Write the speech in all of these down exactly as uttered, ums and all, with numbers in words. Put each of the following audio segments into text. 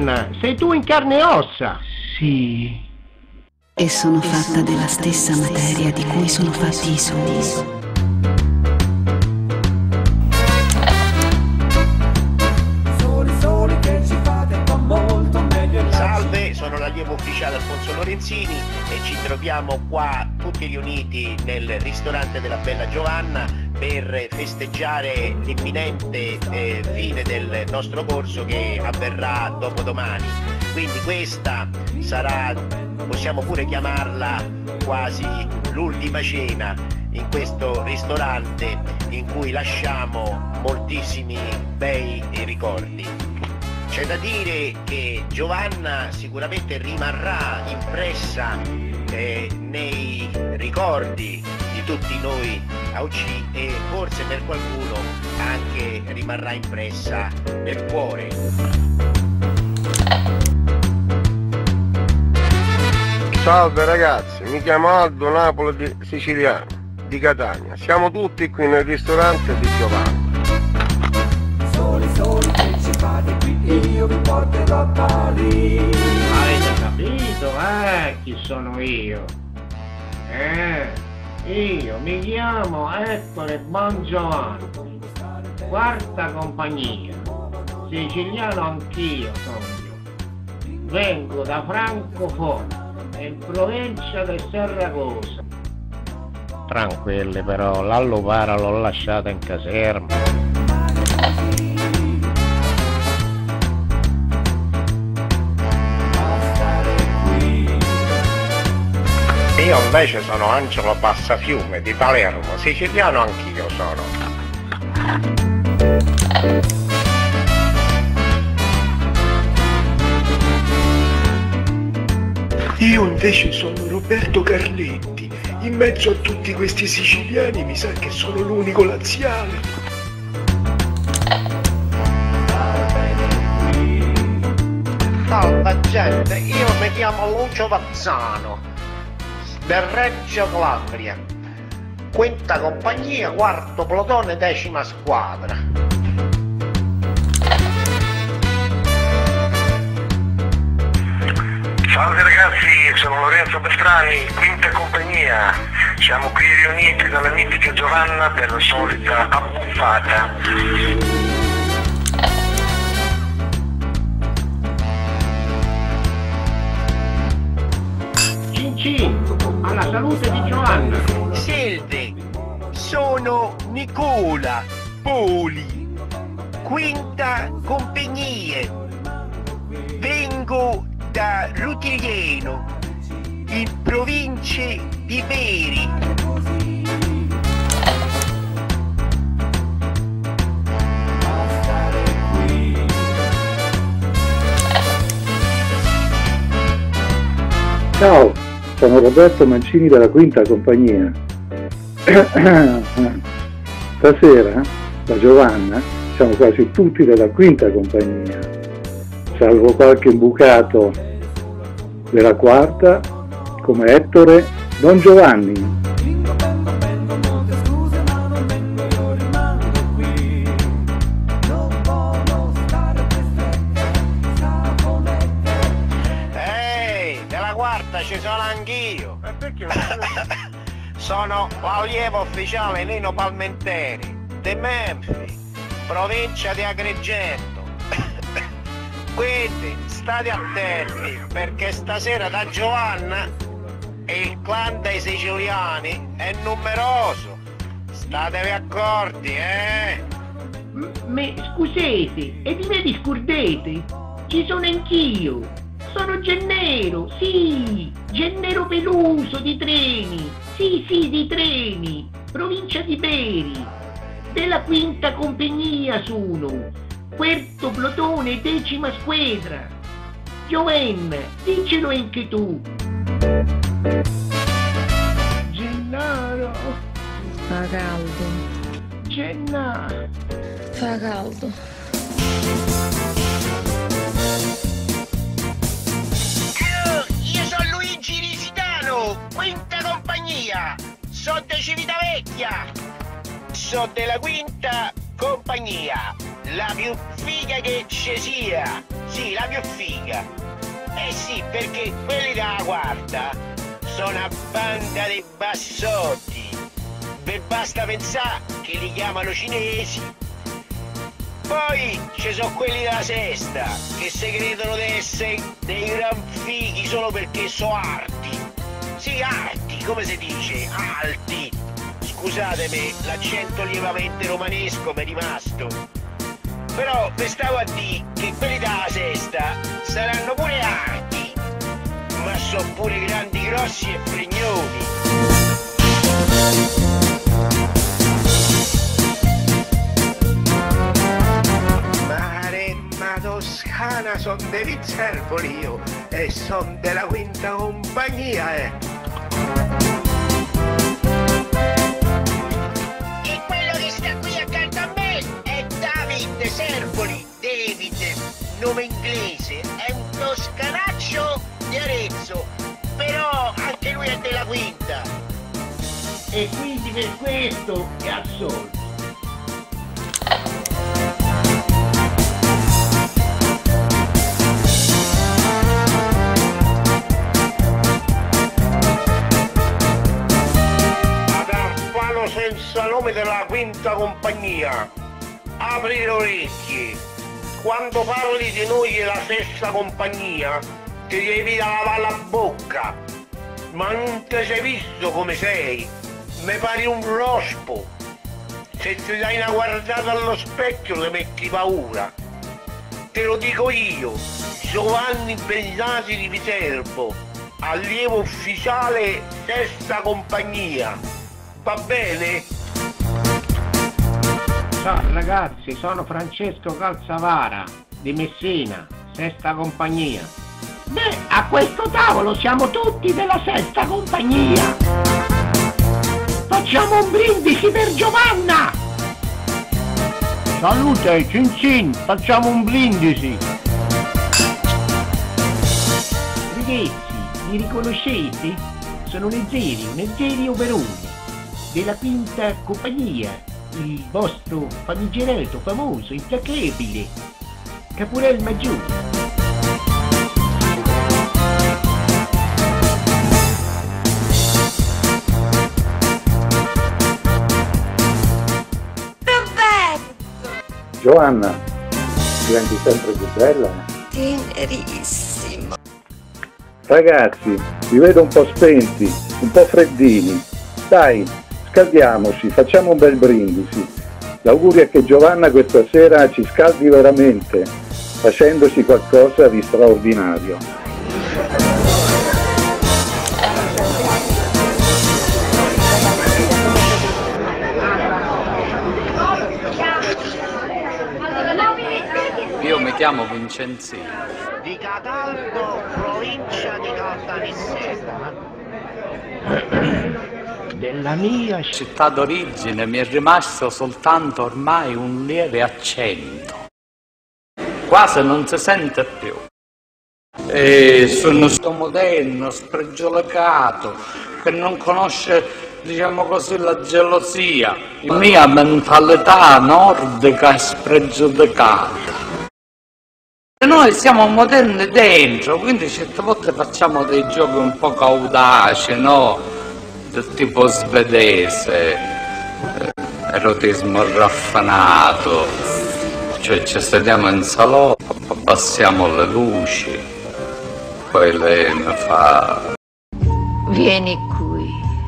Giovanna, sei tu in carne e ossa. Sì. E sono fatta della stessa materia di cui sono fatti i sogni. Salve, sono l'allievo ufficiale Alfonso Lorenzini e ci troviamo qua tutti riuniti nel ristorante della Bella Giovanna per festeggiare l'imminente eh, fine del nostro corso che avverrà dopodomani. Quindi questa sarà, possiamo pure chiamarla quasi l'ultima cena in questo ristorante in cui lasciamo moltissimi bei ricordi. C'è da dire che Giovanna sicuramente rimarrà impressa eh, nei ricordi di tutti noi A U C e forse per qualcuno anche rimarrà impressa nel cuore. Salve ragazzi, mi chiamo Aldo Napoli di Siciliano, di Catania. Siamo tutti qui nel ristorante di Giovanna. Soli, soli, che ci fate qui? Io vi porterò a Bali. Avete capito, eh, chi sono io? Eh, io mi chiamo Ettore Bongiovanni, quarta compagnia, siciliano anch'io sono. Vengo da Francoforte, in provincia di Serragosa. Tranquilli però, l'alluvara l'ho lasciata in caserma. Io invece sono Angelo Passafiume di Palermo, siciliano anch'io sono. Io invece sono Roberto Carletti, in mezzo a tutti questi siciliani mi sa che sono l'unico laziale. Salve gente, io mi chiamo Lucio Vazzano del Reggio Calabria, quinta compagnia, quarto plotone, decima squadra. Salve ragazzi, sono Lorenzo Bestrani, quinta compagnia. Siamo qui riuniti dalla mitica Giovanna per la solita abbuffata. Cin cin, alla salute di Giovanna. Salve, sono Nicola Poli, quinta compagnia. Vengo da Rutigliano, in provincia di Bari. Ciao, sono Roberto Mancini della quinta compagnia. Stasera, da Giovanna, siamo quasi tutti della quinta compagnia, salvo qualche imbucato della quarta, come Ettore Don Giovanni. Ci sono anch'io. E perché? Sono l'allievo ufficiale Nino Palmenteri di Memphis, provincia di Agrigento. Quindi state attenti perché stasera da Giovanna il clan dei siciliani è numeroso. Statevi accorti, eh? Ma scusate, e di me vi scordate? Ci sono anch'io. Sono Gennero, sì, Gennero Peluso di Treni, sì sì di Treni, provincia di Bari, della quinta compagnia sono, quarto plotone, decima squadra. Giovanna, dicelo anche tu. Gennaro. Fa caldo. Gennaro. Fa caldo. Quinta compagnia, so di Civitavecchia, so della quinta compagnia, la più figa che ci sia, Sì, la più figa. Eh sì, perché quelli della quarta sono una banda di bassotti. Vi basta pensare che li chiamano cinesi. Poi ci sono quelli della sesta, che si credono di essere dei gran fighi solo perché sono arti. Sì, arti, come si dice? Alti. Scusatemi, l'accento lievamente romanesco mi è rimasto. Però vi stavo a dire che quelli della sesta saranno pure arti, ma sono pure grandi, grossi e fregnoni. Maremma Toscana, son dei Vizervoli io e son della quinta compagnia, eh. E quello che sta qui accanto a me è David Servoli. David, nome inglese, è un toscanaccio di Arezzo, però anche lui è della quinta. E quindi per questo è assolto. Senza nome della quinta compagnia, apri le orecchie. Quando parli di noi della stessa compagnia ti devi lavare la bocca, ma non ti sei visto come sei, mi pari un rospo. Se ti dai una guardata allo specchio ti metti paura. Te lo dico io, Giovanni Bennati di Viterbo, allievo ufficiale sesta compagnia. Va bene? Ciao ragazzi, sono Francesco Calzavara di Messina, sesta compagnia. Beh, a questo tavolo siamo tutti della sesta compagnia. Facciamo un brindisi per Giovanna. Salute, cin cin, facciamo un brindisi. Ragazzi, mi riconoscete? Sono Nezzerio, Nezzerio Peroni, della quinta compagnia, il vostro famigerato, famoso, intaccabile Caporal Maggiore. Roberto! Giovanna, diventi sempre più bella. Tenerissimo. Ragazzi, vi vedo un po' spenti, un po' freddini. Dai, scaldiamoci, facciamo un bel brindisi. L'augurio è che Giovanna questa sera ci scaldi veramente, facendoci qualcosa di straordinario. Io mi chiamo Vincenzino. Di Cataldo, provincia di Caltanissetta. Della mia città d'origine mi è rimasto soltanto ormai un lieve accento. Quasi non si sente più. E sono un moderno, spregiudicato, che non conosce, diciamo così, la gelosia. La mia mentalità nordica è spregiudicata. E noi siamo moderni dentro, quindi certe volte facciamo dei giochi un po' audaci, no? Del tipo svedese, eh, erotismo raffinato, cioè ci sediamo in salotto, abbassiamo le luci, poi lei mi fa... Vieni qui.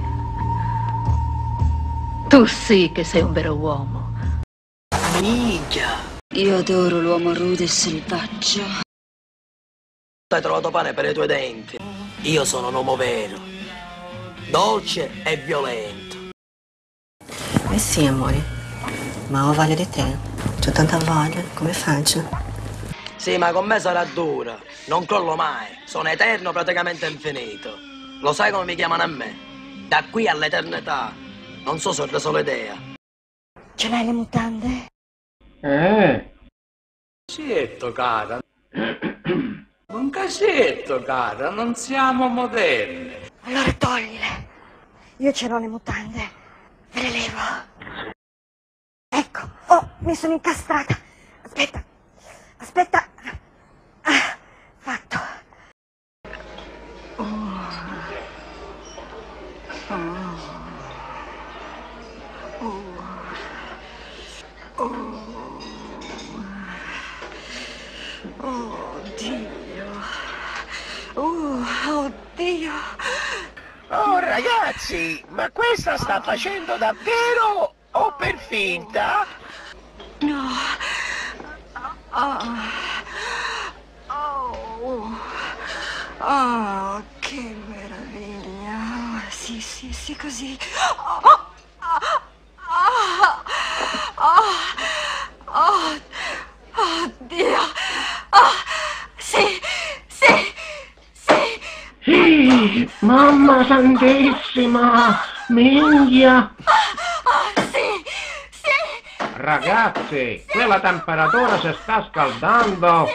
Tu sì che sei un vero uomo. Minchia! Io adoro l'uomo rude e selvaggio. Hai trovato pane per i tuoi denti. Io sono un uomo vero, dolce e violento. Eh sì, amore, ma ho voglia di te. C'ho tanta voglia, come faccio? Sì, ma con me sarà dura. Non crollo mai. Sono eterno, praticamente infinito. Lo sai come mi chiamano a me? Da qui all'eternità. Non so se ho reso l'idea. Ce l'hai le mutande? Eh. Cascetto, cara. Un cascetto, cara, non siamo moderni. Allora toglile. Io ce l'ho le mutande. Me le levo. Ecco. Oh, mi sono incastrata. Aspetta. Aspetta. Oh Dio. Oh, oddio. Oh ragazzi, ma questa sta facendo davvero o per finta? No. Oh. Oh. Oh, che meraviglia. Oh, sì, sì, sì, così. Oh. Oh. Oh. Oh. Oh, Dio. Oh. Sì, sì, sì. Sì, mamma santissima, minchia. Oh, sì, sì. Ragazzi, quella temperatura si sta scaldando.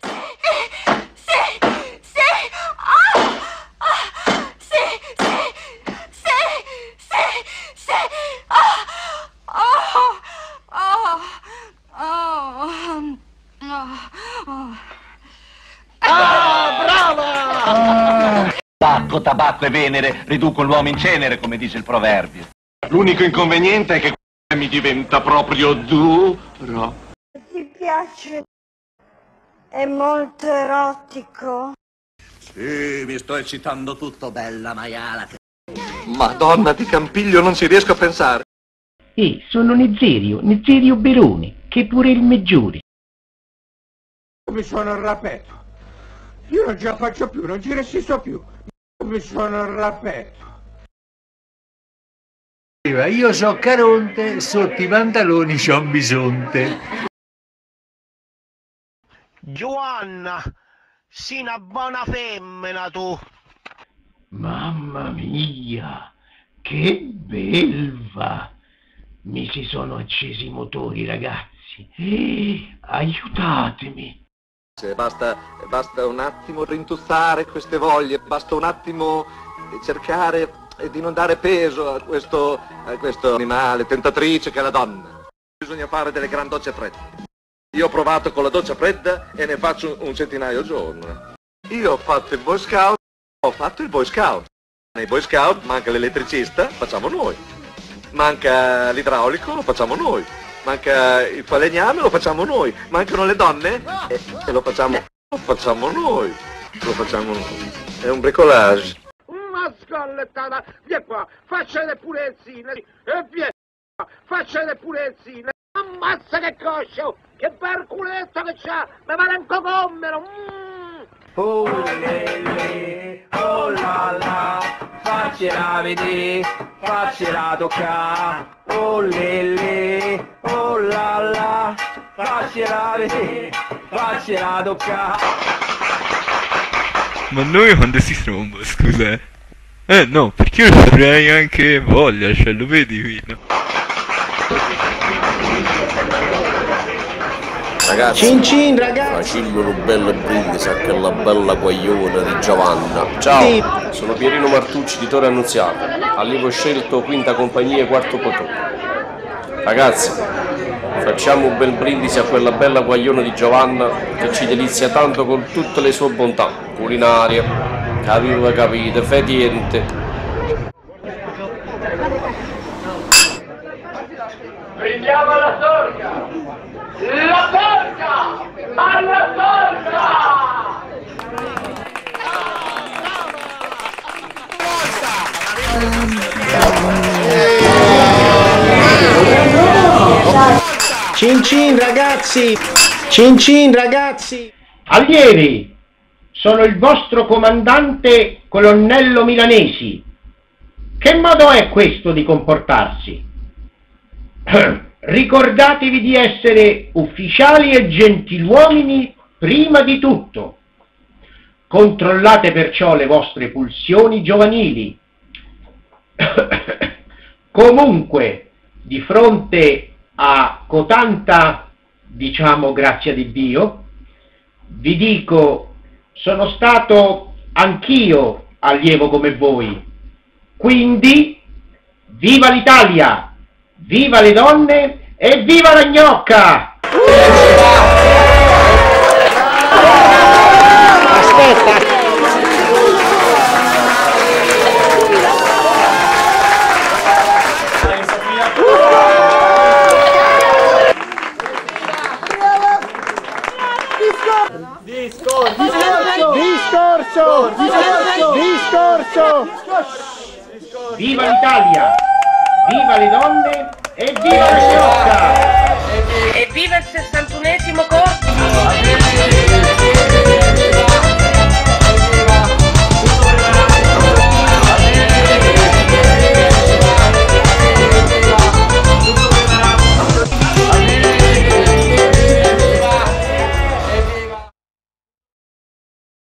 Tabacco, tabacco e Venere riducono l'uomo in cenere, come dice il proverbio. L'unico inconveniente è che mi diventa proprio duro. Ti piace? È molto erotico. Sì, mi sto eccitando tutto, bella maiala. Madonna di Campiglio, non ci riesco a pensare. E sono Nezerio, Nezerio Beroni, che pure il Meggiori. Mi sono arrabbiato. Io non ce la faccio più, non ci resisto più. Mi sono arrabbiato. Io so Caronte, sotto i pantaloni c'ho un bisonte. Giovanna, sei una buona femmina tu. Mamma mia, che belva! Mi si sono accesi i motori, ragazzi. Eh, aiutatemi. Basta, basta un attimo rintuzzare queste voglie, basta un attimo cercare di non dare peso a questo, a questo animale tentatrice che è la donna. Bisogna fare delle gran docce fredde. Io ho provato con la doccia fredda e ne faccio un centinaio al giorno. Io ho fatto il Boy Scout, ho fatto il Boy Scout. Nei Boy Scout manca l'elettricista, facciamo noi. Manca l'idraulico, lo facciamo noi. Manca il falegname, lo facciamo noi. Mancano le donne e, e lo facciamo lo facciamo noi. Lo facciamo noi. È un bricolage. Una scollettata, via qua, faccia le pulizzine e via qua, faccia le pulizzine. Ammazza che coscio, che bel culetto che c'ha, mi pare un cocommero. Mm. Oh lele, oh la la, faccela vedere, faccela toccare. Oh lele, oh la la, faccela vedere, faccela toccare. Ma noi quando si tromba, scusa? Eh, eh no, perché io avrei anche voglia, cioè lo vedi qui, no? Ragazzi, cin cin ragazzi, facillo un bello brindisi a quella bella guagliona di Giovanna. Ciao, sono Pierino Martucci di Torre Annunziata, allievo scelto quinta compagnia quarto cotone. Ragazzi, facciamo un bel brindisi a quella bella guagliona di Giovanna che ci delizia tanto con tutte le sue bontà culinarie, aveva capito, fetiente. Prendiamo la sorga! La sorga! Alla sorga! cin cin ragazzi, cin cin ragazzi. Allievi, sono il vostro comandante colonnello Milanesi. Che modo è questo di comportarsi? Ricordatevi di essere ufficiali e gentiluomini prima di tutto. Controllate perciò le vostre pulsioni giovanili. Comunque, di fronte a cotanta, diciamo grazia di Dio, vi dico, sono stato anch'io allievo come voi. Quindi, viva l'Italia! Viva le donne e viva la gnocca! Aspetta! Discorso! Viva l'Italia! Viva le donne e viva la sciocca! E viva il sessantunesimo corso!